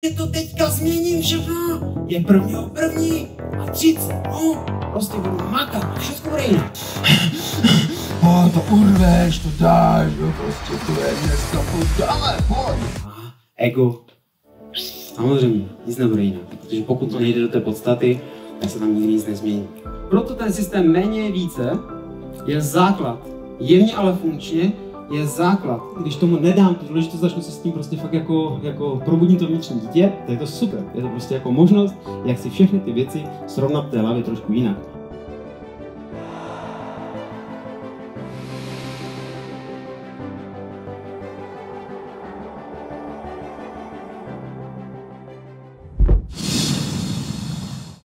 prostě to teďka změním všechno. Je 1.1. a 30, no, prostě budu makat a všechno bude jinak. To urveš, to dáš, no prostě to je dneska podále, pojď. Ego. Samozřejmě, nic nebude jinak, protože pokud to nejde do té podstaty, tak se tam nikdy nic nezmění. Proto ten systém méně je více je základ. Jemně, ale funkčně je základ. Když tomu nedám tu důležitost, začnu se s tím prostě fakt jako probudím to vnitřní dítě, tak je to super. Je to prostě jako možnost, jak si všechny ty věci srovnat v té hlavě trošku jinak.